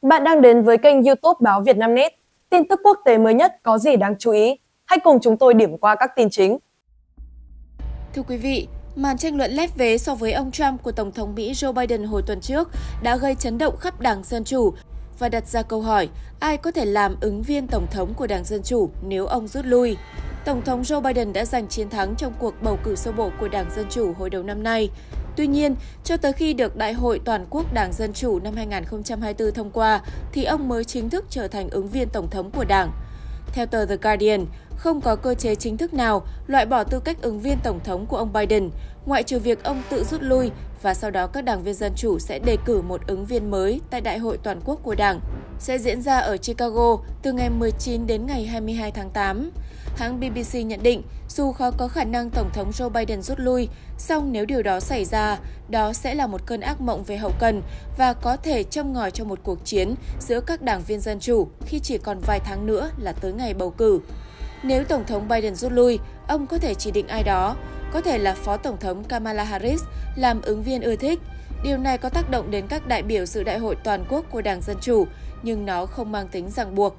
Bạn đang đến với kênh YouTube Báo Vietnamnet. Tin tức quốc tế mới nhất có gì đáng chú ý? Hãy cùng chúng tôi điểm qua các tin chính. Thưa quý vị, màn tranh luận lép vế so với ông Trump của Tổng thống Mỹ Joe Biden hồi tuần trước đã gây chấn động khắp Đảng Dân Chủ và đặt ra câu hỏi ai có thể làm ứng viên Tổng thống của Đảng Dân Chủ nếu ông rút lui. Tổng thống Joe Biden đã giành chiến thắng trong cuộc bầu cử sơ bộ của Đảng Dân Chủ hồi đầu năm nay. Tuy nhiên, cho tới khi được Đại hội Toàn quốc Đảng Dân Chủ năm 2024 thông qua, thì ông mới chính thức trở thành ứng viên Tổng thống của Đảng. Theo tờ The Guardian, không có cơ chế chính thức nào loại bỏ tư cách ứng viên Tổng thống của ông Biden, ngoại trừ việc ông tự rút lui và sau đó các đảng viên Dân Chủ sẽ đề cử một ứng viên mới tại Đại hội Toàn quốc của Đảng, sẽ diễn ra ở Chicago từ ngày 19 đến ngày 22 tháng 8. Hãng BBC nhận định, dù khó có khả năng Tổng thống Joe Biden rút lui, song nếu điều đó xảy ra, đó sẽ là một cơn ác mộng về hậu cần và có thể châm ngòi cho một cuộc chiến giữa các đảng viên Dân Chủ khi chỉ còn vài tháng nữa là tới ngày bầu cử. Nếu Tổng thống Biden rút lui, ông có thể chỉ định ai đó, có thể là Phó Tổng thống Kamala Harris làm ứng viên ưa thích. Điều này có tác động đến các đại biểu dự Đại hội Toàn quốc của Đảng Dân Chủ, nhưng nó không mang tính ràng buộc.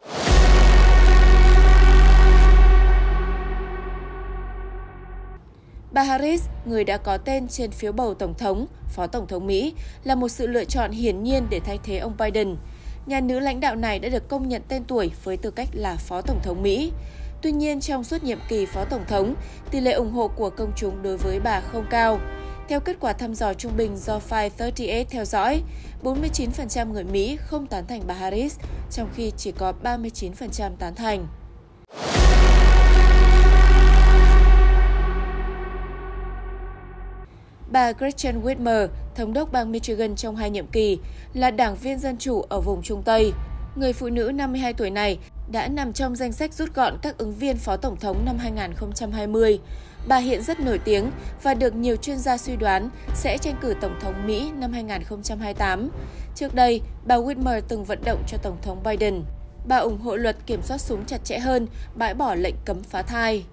Bà Harris, người đã có tên trên phiếu bầu Tổng thống, Phó Tổng thống Mỹ, là một sự lựa chọn hiển nhiên để thay thế ông Biden. Nhà nữ lãnh đạo này đã được công nhận tên tuổi với tư cách là Phó Tổng thống Mỹ. Tuy nhiên, trong suốt nhiệm kỳ Phó Tổng thống, tỷ lệ ủng hộ của công chúng đối với bà không cao. Theo kết quả thăm dò trung bình do Five38 theo dõi, 49% người Mỹ không tán thành bà Harris, trong khi chỉ có 39% tán thành. Bà Gretchen Whitmer, thống đốc bang Michigan trong 2 nhiệm kỳ, là đảng viên Dân Chủ ở vùng Trung Tây. Người phụ nữ 52 tuổi này đã nằm trong danh sách rút gọn các ứng viên Phó Tổng thống năm 2020. Bà hiện rất nổi tiếng và được nhiều chuyên gia suy đoán sẽ tranh cử Tổng thống Mỹ năm 2028. Trước đây, bà Whitmer từng vận động cho Tổng thống Biden. Bà ủng hộ luật kiểm soát súng chặt chẽ hơn, bãi bỏ lệnh cấm phá thai.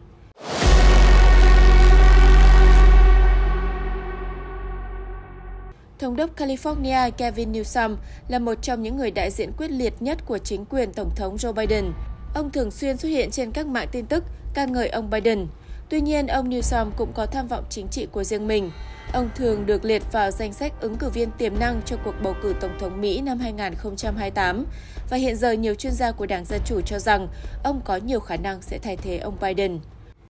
Thống đốc California Gavin Newsom là một trong những người đại diện quyết liệt nhất của chính quyền Tổng thống Joe Biden. Ông thường xuyên xuất hiện trên các mạng tin tức ca ngợi ông Biden. Tuy nhiên, ông Newsom cũng có tham vọng chính trị của riêng mình. Ông thường được liệt vào danh sách ứng cử viên tiềm năng cho cuộc bầu cử Tổng thống Mỹ năm 2028. Và hiện giờ nhiều chuyên gia của Đảng Dân Chủ cho rằng ông có nhiều khả năng sẽ thay thế ông Biden.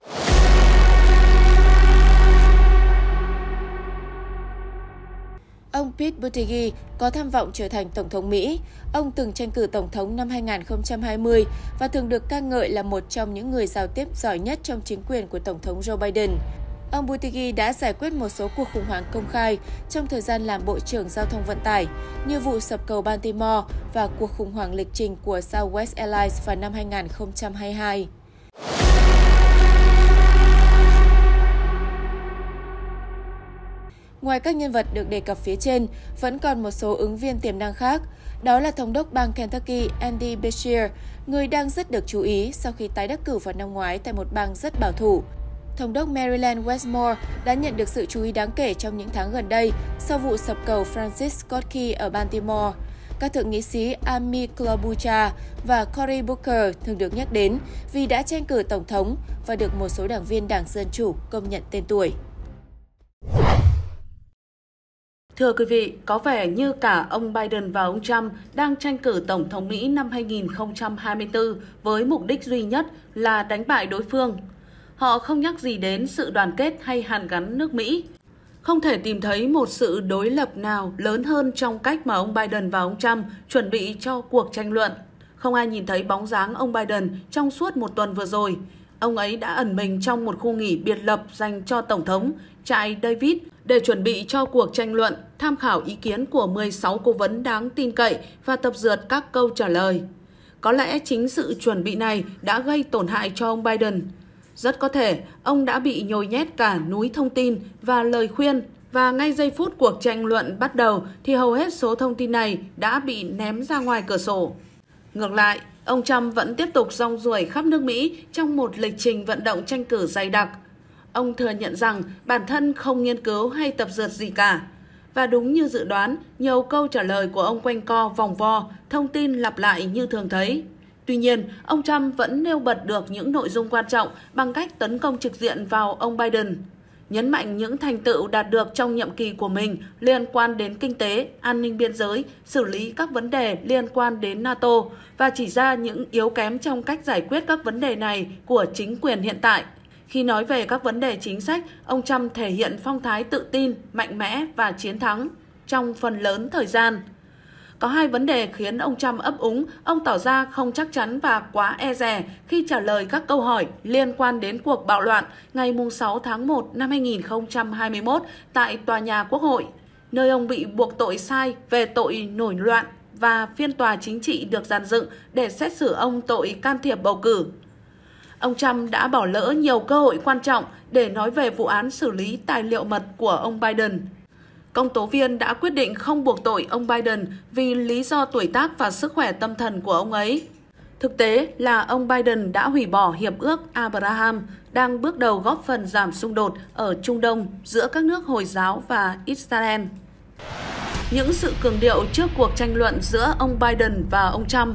Ông Pete Buttigieg có tham vọng trở thành Tổng thống Mỹ. Ông từng tranh cử Tổng thống năm 2020 và thường được ca ngợi là một trong những người giao tiếp giỏi nhất trong chính quyền của Tổng thống Joe Biden. Ông Buttigieg đã giải quyết một số cuộc khủng hoảng công khai trong thời gian làm Bộ trưởng Giao thông Vận tải, như vụ sập cầu Baltimore và cuộc khủng hoảng lịch trình của Southwest Airlines vào năm 2022. Ngoài các nhân vật được đề cập phía trên, vẫn còn một số ứng viên tiềm năng khác. Đó là Thống đốc bang Kentucky Andy Beshear, người đang rất được chú ý sau khi tái đắc cử vào năm ngoái tại một bang rất bảo thủ. Thống đốc Maryland Westmore đã nhận được sự chú ý đáng kể trong những tháng gần đây sau vụ sập cầu Francis Scott Key ở Baltimore. Các thượng nghị sĩ Amy Klobuchar và Cory Booker thường được nhắc đến vì đã tranh cử Tổng thống và được một số đảng viên Đảng Dân Chủ công nhận tên tuổi. Thưa quý vị, có vẻ như cả ông Biden và ông Trump đang tranh cử Tổng thống Mỹ năm 2024 với mục đích duy nhất là đánh bại đối phương. Họ không nhắc gì đến sự đoàn kết hay hàn gắn nước Mỹ. Không thể tìm thấy một sự đối lập nào lớn hơn trong cách mà ông Biden và ông Trump chuẩn bị cho cuộc tranh luận. Không ai nhìn thấy bóng dáng ông Biden trong suốt một tuần vừa rồi. Ông ấy đã ẩn mình trong một khu nghỉ biệt lập dành cho Tổng thống, trại David, để chuẩn bị cho cuộc tranh luận, tham khảo ý kiến của 16 cố vấn đáng tin cậy và tập dượt các câu trả lời. Có lẽ chính sự chuẩn bị này đã gây tổn hại cho ông Biden. Rất có thể ông đã bị nhồi nhét cả núi thông tin và lời khuyên, và ngay giây phút cuộc tranh luận bắt đầu thì hầu hết số thông tin này đã bị ném ra ngoài cửa sổ. Ngược lại, ông Trump vẫn tiếp tục rong ruổi khắp nước Mỹ trong một lịch trình vận động tranh cử dày đặc. Ông thừa nhận rằng bản thân không nghiên cứu hay tập dượt gì cả. Và đúng như dự đoán, nhiều câu trả lời của ông quanh co vòng vo, thông tin lặp lại như thường thấy. Tuy nhiên, ông Trump vẫn nêu bật được những nội dung quan trọng bằng cách tấn công trực diện vào ông Biden, nhấn mạnh những thành tựu đạt được trong nhiệm kỳ của mình liên quan đến kinh tế, an ninh biên giới, xử lý các vấn đề liên quan đến NATO và chỉ ra những yếu kém trong cách giải quyết các vấn đề này của chính quyền hiện tại. Khi nói về các vấn đề chính sách, ông Trump thể hiện phong thái tự tin, mạnh mẽ và chiến thắng trong phần lớn thời gian. Có hai vấn đề khiến ông Trump ấp úng, ông tỏ ra không chắc chắn và quá e dè khi trả lời các câu hỏi liên quan đến cuộc bạo loạn ngày 6 tháng 1 năm 2021 tại Tòa nhà Quốc hội, nơi ông bị buộc tội sai về tội nổi loạn và phiên tòa chính trị được dàn dựng để xét xử ông tội can thiệp bầu cử. Ông Trump đã bỏ lỡ nhiều cơ hội quan trọng để nói về vụ án xử lý tài liệu mật của ông Biden. Công tố viên đã quyết định không buộc tội ông Biden vì lý do tuổi tác và sức khỏe tâm thần của ông ấy. Thực tế là ông Biden đã hủy bỏ Hiệp ước Abraham, đang bước đầu góp phần giảm xung đột ở Trung Đông giữa các nước Hồi giáo và Israel. Những sự cường điệu trước cuộc tranh luận giữa ông Biden và ông Trump.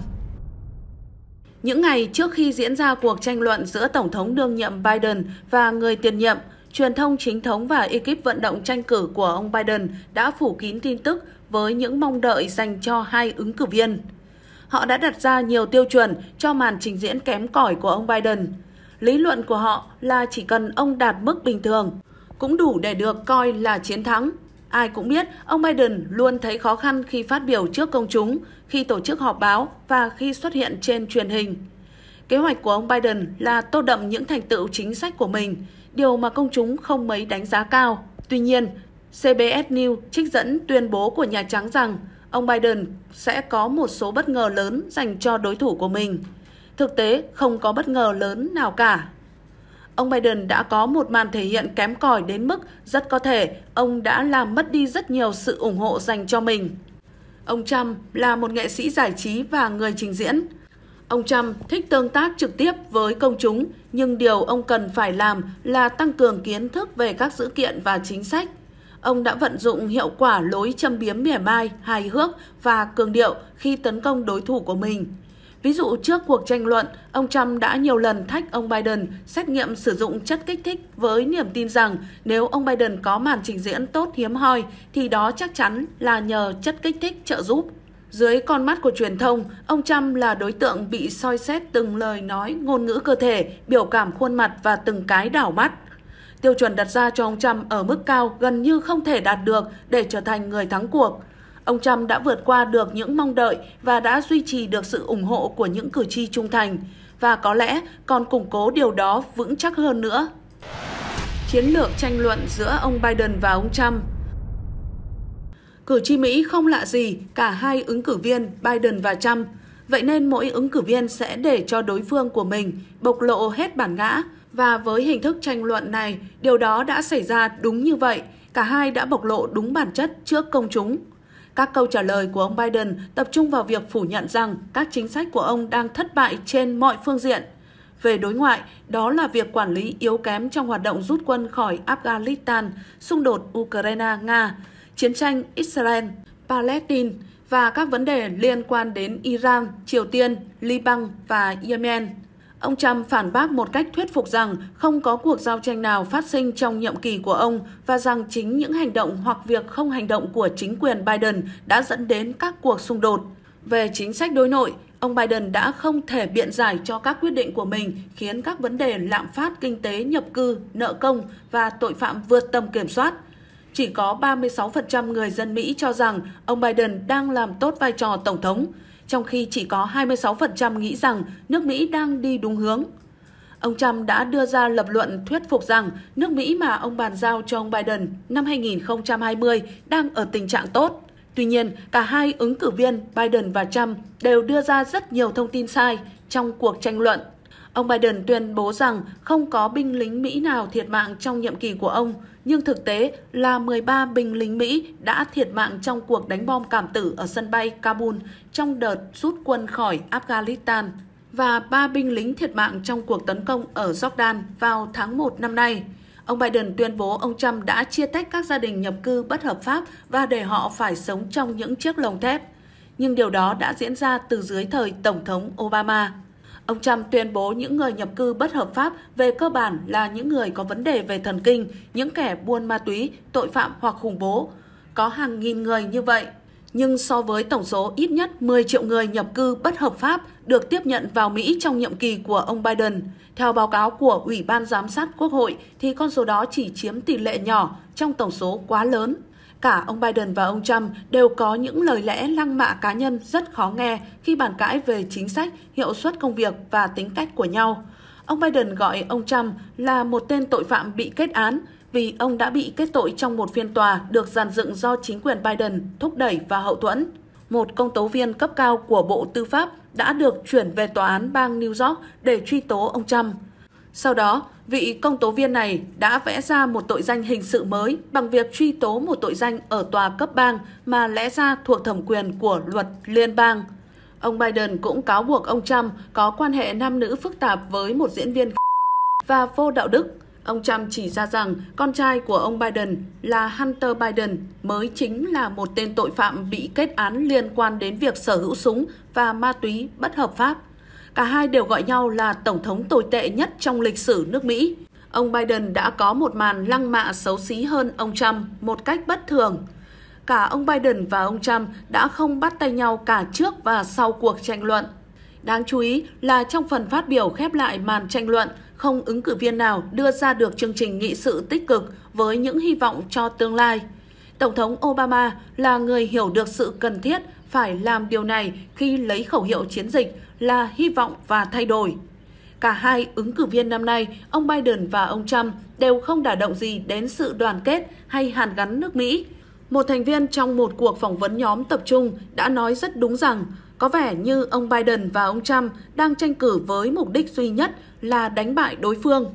Những ngày trước khi diễn ra cuộc tranh luận giữa Tổng thống đương nhiệm Biden và người tiền nhiệm, truyền thông chính thống và ekip vận động tranh cử của ông Biden đã phủ kín tin tức với những mong đợi dành cho hai ứng cử viên. Họ đã đặt ra nhiều tiêu chuẩn cho màn trình diễn kém cỏi của ông Biden. Lý luận của họ là chỉ cần ông đạt mức bình thường, cũng đủ để được coi là chiến thắng. Ai cũng biết ông Biden luôn thấy khó khăn khi phát biểu trước công chúng, khi tổ chức họp báo và khi xuất hiện trên truyền hình. Kế hoạch của ông Biden là tô đậm những thành tựu chính sách của mình, điều mà công chúng không mấy đánh giá cao. Tuy nhiên, CBS News trích dẫn tuyên bố của Nhà Trắng rằng ông Biden sẽ có một số bất ngờ lớn dành cho đối thủ của mình. Thực tế, không có bất ngờ lớn nào cả. Ông Biden đã có một màn thể hiện kém cỏi đến mức rất có thể ông đã làm mất đi rất nhiều sự ủng hộ dành cho mình. Ông Trump là một nghệ sĩ giải trí và người trình diễn. Ông Trump thích tương tác trực tiếp với công chúng, nhưng điều ông cần phải làm là tăng cường kiến thức về các dữ kiện và chính sách. Ông đã vận dụng hiệu quả lối châm biếm mỉa mai, hài hước và cường điệu khi tấn công đối thủ của mình. Ví dụ trước cuộc tranh luận, ông Trump đã nhiều lần thách ông Biden xét nghiệm sử dụng chất kích thích với niềm tin rằng nếu ông Biden có màn trình diễn tốt hiếm hoi thì đó chắc chắn là nhờ chất kích thích trợ giúp. Dưới con mắt của truyền thông, ông Trump là đối tượng bị soi xét từng lời nói, ngôn ngữ cơ thể, biểu cảm khuôn mặt và từng cái đảo mắt. Tiêu chuẩn đặt ra cho ông Trump ở mức cao gần như không thể đạt được để trở thành người thắng cuộc. Ông Trump đã vượt qua được những mong đợi và đã duy trì được sự ủng hộ của những cử tri trung thành, và có lẽ còn củng cố điều đó vững chắc hơn nữa. Chiến lược tranh luận giữa ông Biden và ông Trump. Cử tri Mỹ không lạ gì cả hai ứng cử viên Biden và Trump, vậy nên mỗi ứng cử viên sẽ để cho đối phương của mình bộc lộ hết bản ngã, và với hình thức tranh luận này, điều đó đã xảy ra đúng như vậy, cả hai đã bộc lộ đúng bản chất trước công chúng. Các câu trả lời của ông Biden tập trung vào việc phủ nhận rằng các chính sách của ông đang thất bại trên mọi phương diện. Về đối ngoại, đó là việc quản lý yếu kém trong hoạt động rút quân khỏi Afghanistan, xung đột Ukraine-Nga, chiến tranh Israel-Palestine và các vấn đề liên quan đến Iran, Triều Tiên, Liban và Yemen. Ông Trump phản bác một cách thuyết phục rằng không có cuộc giao tranh nào phát sinh trong nhiệm kỳ của ông và rằng chính những hành động hoặc việc không hành động của chính quyền Biden đã dẫn đến các cuộc xung đột. Về chính sách đối nội, ông Biden đã không thể biện giải cho các quyết định của mình khiến các vấn đề lạm phát kinh tế, nhập cư, nợ công và tội phạm vượt tầm kiểm soát. Chỉ có 36% người dân Mỹ cho rằng ông Biden đang làm tốt vai trò tổng thống, trong khi chỉ có 26% nghĩ rằng nước Mỹ đang đi đúng hướng. Ông Trump đã đưa ra lập luận thuyết phục rằng nước Mỹ mà ông bàn giao cho ông Biden năm 2020 đang ở tình trạng tốt. Tuy nhiên, cả hai ứng cử viên Biden và Trump đều đưa ra rất nhiều thông tin sai trong cuộc tranh luận. Ông Biden tuyên bố rằng không có binh lính Mỹ nào thiệt mạng trong nhiệm kỳ của ông, nhưng thực tế là 13 binh lính Mỹ đã thiệt mạng trong cuộc đánh bom cảm tử ở sân bay Kabul trong đợt rút quân khỏi Afghanistan và 3 binh lính thiệt mạng trong cuộc tấn công ở Jordan vào tháng 1 năm nay. Ông Biden tuyên bố ông Trump đã chia tách các gia đình nhập cư bất hợp pháp và để họ phải sống trong những chiếc lồng thép. Nhưng điều đó đã diễn ra từ dưới thời Tổng thống Obama. Ông Trump tuyên bố những người nhập cư bất hợp pháp về cơ bản là những người có vấn đề về thần kinh, những kẻ buôn ma túy, tội phạm hoặc khủng bố. Có hàng nghìn người như vậy. Nhưng so với tổng số ít nhất 10 triệu người nhập cư bất hợp pháp được tiếp nhận vào Mỹ trong nhiệm kỳ của ông Biden, theo báo cáo của Ủy ban Giám sát Quốc hội thì con số đó chỉ chiếm tỷ lệ nhỏ trong tổng số quá lớn. Cả ông Biden và ông Trump đều có những lời lẽ lăng mạ cá nhân rất khó nghe khi bàn cãi về chính sách, hiệu suất công việc và tính cách của nhau. Ông Biden gọi ông Trump là một tên tội phạm bị kết án vì ông đã bị kết tội trong một phiên tòa được dàn dựng do chính quyền Biden thúc đẩy và hậu thuẫn. Một công tố viên cấp cao của Bộ Tư pháp đã được chuyển về tòa án bang New York để truy tố ông Trump. Sau đó, vị công tố viên này đã vẽ ra một tội danh hình sự mới bằng việc truy tố một tội danh ở tòa cấp bang mà lẽ ra thuộc thẩm quyền của luật liên bang. Ông Biden cũng cáo buộc ông Trump có quan hệ nam nữ phức tạp với một diễn viên và vô đạo đức. Ông Trump chỉ ra rằng con trai của ông Biden là Hunter Biden mới chính là một tên tội phạm bị kết án liên quan đến việc sở hữu súng và ma túy bất hợp pháp. Cả hai đều gọi nhau là tổng thống tồi tệ nhất trong lịch sử nước Mỹ. Ông Biden đã có một màn lăng mạ xấu xí hơn ông Trump một cách bất thường. Cả ông Biden và ông Trump đã không bắt tay nhau cả trước và sau cuộc tranh luận. Đáng chú ý là trong phần phát biểu khép lại màn tranh luận, không ứng cử viên nào đưa ra được chương trình nghị sự tích cực với những hy vọng cho tương lai. Tổng thống Obama là người hiểu được sự cần thiết phải làm điều này khi lấy khẩu hiệu chiến dịch là hy vọng và thay đổi. Cả hai ứng cử viên năm nay, ông Biden và ông Trump, đều không đả động gì đến sự đoàn kết hay hàn gắn nước Mỹ. Một thành viên trong một cuộc phỏng vấn nhóm tập trung đã nói rất đúng rằng có vẻ như ông Biden và ông Trump đang tranh cử với mục đích duy nhất là đánh bại đối phương.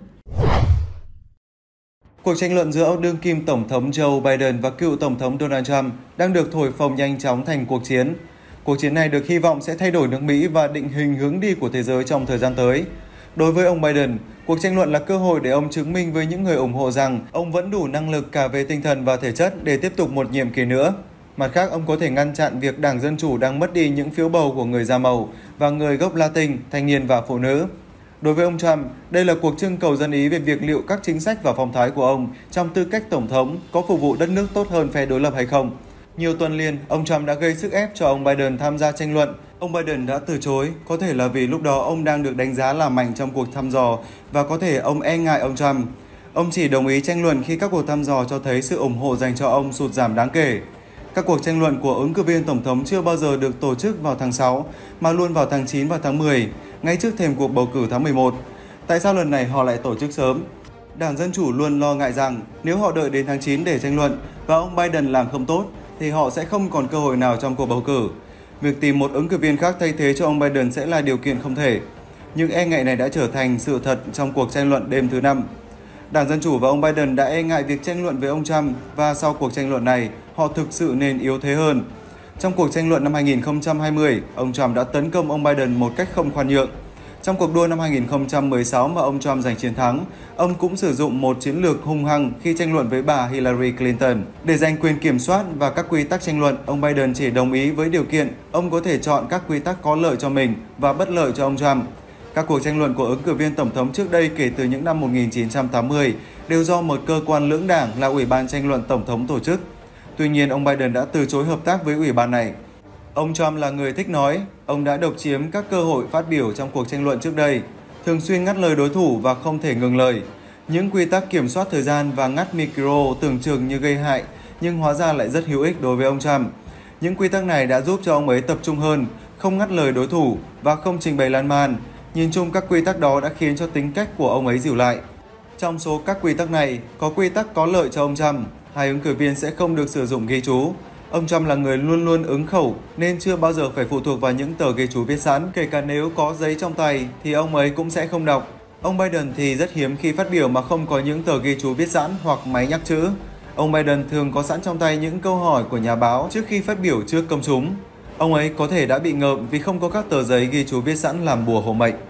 Cuộc tranh luận giữa đương kim Tổng thống Joe Biden và cựu Tổng thống Donald Trump đang được thổi phồng nhanh chóng thành cuộc chiến. Cuộc chiến này được hy vọng sẽ thay đổi nước Mỹ và định hình hướng đi của thế giới trong thời gian tới. Đối với ông Biden, cuộc tranh luận là cơ hội để ông chứng minh với những người ủng hộ rằng ông vẫn đủ năng lực cả về tinh thần và thể chất để tiếp tục một nhiệm kỳ nữa. Mặt khác, ông có thể ngăn chặn việc Đảng Dân Chủ đang mất đi những phiếu bầu của người da màu và người gốc Latin, thanh niên và phụ nữ. Đối với ông Trump, đây là cuộc trưng cầu dân ý về việc liệu các chính sách và phong thái của ông trong tư cách Tổng thống có phục vụ đất nước tốt hơn phe đối lập hay không. Nhiều tuần liền, ông Trump đã gây sức ép cho ông Biden tham gia tranh luận. Ông Biden đã từ chối, có thể là vì lúc đó ông đang được đánh giá là mạnh trong cuộc thăm dò và có thể ông e ngại ông Trump. Ông chỉ đồng ý tranh luận khi các cuộc thăm dò cho thấy sự ủng hộ dành cho ông sụt giảm đáng kể. Các cuộc tranh luận của ứng cử viên Tổng thống chưa bao giờ được tổ chức vào tháng 6, mà luôn vào tháng 9 và tháng 10, ngay trước thềm cuộc bầu cử tháng 11. Tại sao lần này họ lại tổ chức sớm? Đảng Dân Chủ luôn lo ngại rằng nếu họ đợi đến tháng 9 để tranh luận và ông Biden làm không tốt, thì họ sẽ không còn cơ hội nào trong cuộc bầu cử. Việc tìm một ứng cử viên khác thay thế cho ông Biden sẽ là điều kiện không thể. Nhưng e ngại này đã trở thành sự thật trong cuộc tranh luận đêm thứ 5. Đảng Dân Chủ và ông Biden đã e ngại việc tranh luận với ông Trump và sau cuộc tranh luận này, họ thực sự nên yếu thế hơn. Trong cuộc tranh luận năm 2020, ông Trump đã tấn công ông Biden một cách không khoan nhượng. Trong cuộc đua năm 2016 mà ông Trump giành chiến thắng, ông cũng sử dụng một chiến lược hung hăng khi tranh luận với bà Hillary Clinton. Để giành quyền kiểm soát và các quy tắc tranh luận, ông Biden chỉ đồng ý với điều kiện ông có thể chọn các quy tắc có lợi cho mình và bất lợi cho ông Trump. Các cuộc tranh luận của ứng cử viên Tổng thống trước đây kể từ những năm 1980 đều do một cơ quan lưỡng đảng là Ủy ban tranh luận Tổng thống tổ chức. Tuy nhiên, ông Biden đã từ chối hợp tác với ủy ban này. Ông Trump là người thích nói, ông đã độc chiếm các cơ hội phát biểu trong cuộc tranh luận trước đây, thường xuyên ngắt lời đối thủ và không thể ngừng lời. Những quy tắc kiểm soát thời gian và ngắt micro tưởng chừng như gây hại, nhưng hóa ra lại rất hữu ích đối với ông Trump. Những quy tắc này đã giúp cho ông ấy tập trung hơn, không ngắt lời đối thủ và không trình bày lan man. Nhìn chung, các quy tắc đó đã khiến cho tính cách của ông ấy dịu lại. Trong số các quy tắc này, có quy tắc có lợi cho ông Trump. Hai ứng cử viên sẽ không được sử dụng ghi chú. Ông Trump là người luôn luôn ứng khẩu nên chưa bao giờ phải phụ thuộc vào những tờ ghi chú viết sẵn. Kể cả nếu có giấy trong tay thì ông ấy cũng sẽ không đọc. Ông Biden thì rất hiếm khi phát biểu mà không có những tờ ghi chú viết sẵn hoặc máy nhắc chữ. Ông Biden thường có sẵn trong tay những câu hỏi của nhà báo trước khi phát biểu trước công chúng. Ông ấy có thể đã bị ngợm vì không có các tờ giấy ghi chú viết sẵn làm bùa hộ mệnh.